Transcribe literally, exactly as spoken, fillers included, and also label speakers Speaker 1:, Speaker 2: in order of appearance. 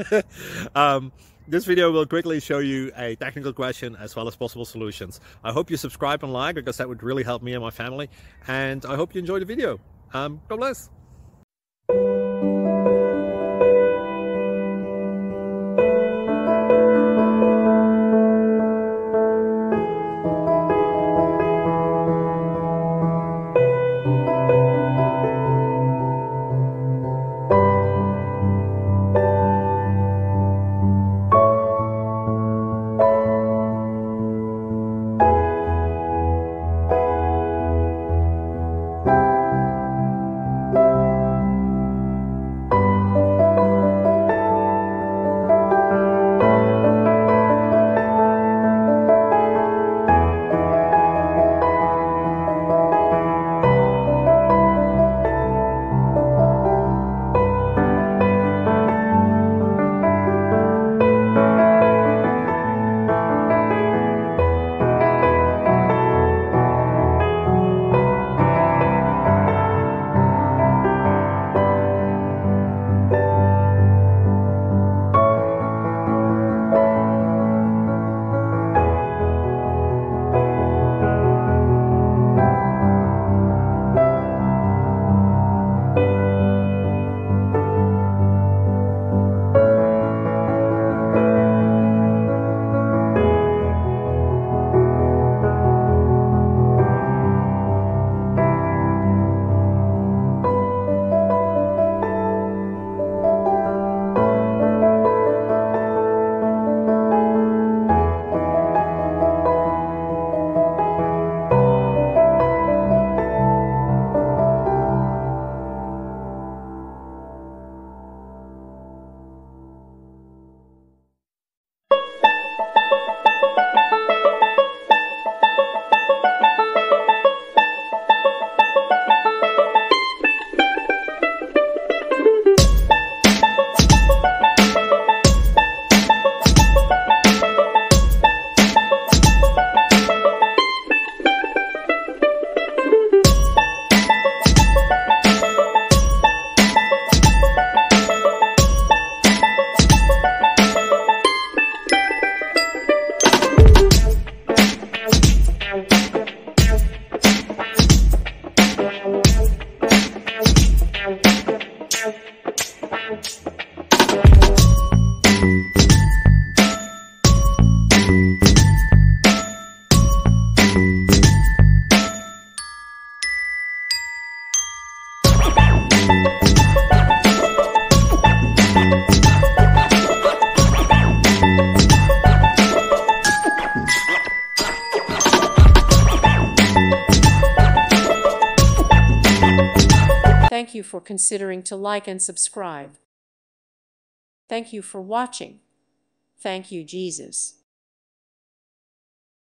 Speaker 1: um, this video will quickly show you a technical question as well as possible solutions. I hope you subscribe and like, because that would really help me and my family. And I hope you enjoy the video. Um, God bless.
Speaker 2: Thank you for considering to like and subscribe. Thank you for watching. Thank you, Jesus.